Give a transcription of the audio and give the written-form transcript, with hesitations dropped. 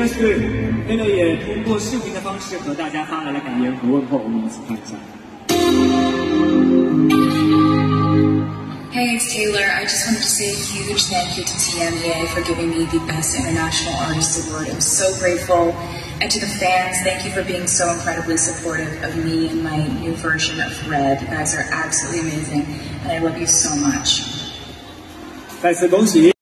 是那个也通过视频的方式和大家发来了感言和问候，我们一起看一下。 Hey, it's Taylor. I just wanted to say a huge thank you to TMEA for giving me the Best International Artist Award. I'm so grateful. And to the fans, thank you for being so incredibly supportive of me and my new version of Red. You guys are absolutely amazing, and I love you so much. 再次恭喜